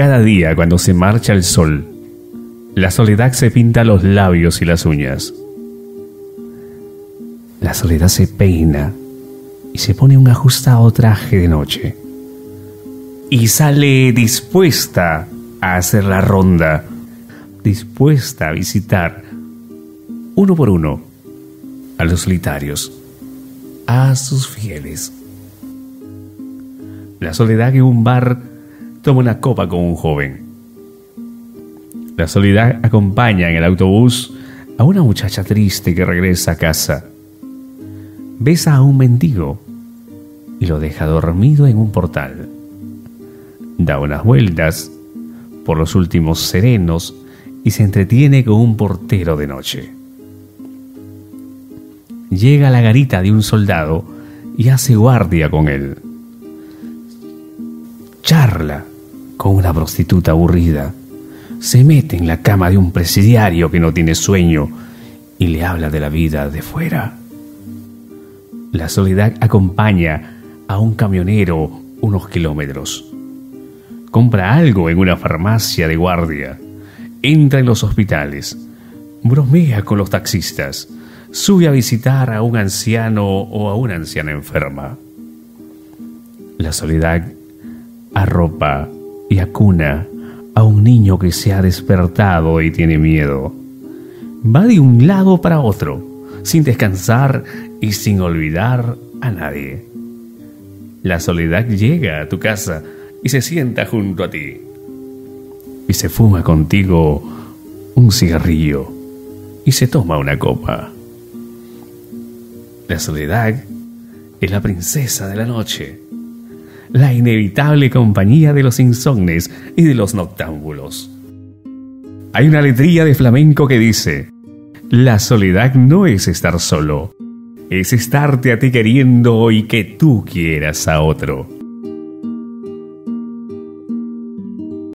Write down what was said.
Cada día cuando se marcha el sol, la soledad se pinta los labios y las uñas. La soledad se peina y se pone un ajustado traje de noche. Y sale dispuesta a hacer la ronda, dispuesta a visitar uno por uno a los solitarios, a sus fieles. La soledad en un bar toma una copa con un joven. La soledad acompaña en el autobús a una muchacha triste que regresa a casa. Besa a un mendigo y lo deja dormido en un portal. Da unas vueltas por los últimos serenos y se entretiene con un portero de noche. Llega a la garita de un soldado y hace guardia con él. Charla con una prostituta aburrida. Se mete en la cama de un presidiario que no tiene sueño y le habla de la vida de fuera. La soledad acompaña a un camionero unos kilómetros. Compra algo en una farmacia de guardia. Entra en los hospitales. Bromea con los taxistas. Sube a visitar a un anciano o a una anciana enferma. La soledad arropa y acuna a un niño que se ha despertado y tiene miedo. Va de un lado para otro, sin descansar y sin olvidar a nadie. La soledad llega a tu casa y se sienta junto a ti. Y se fuma contigo un cigarrillo y se toma una copa. La soledad es la princesa de la noche, la inevitable compañía de los insomnes y de los noctámbulos. Hay una letrilla de flamenco que dice: la soledad no es estar solo, es estarte a ti queriendo y que tú quieras a otro.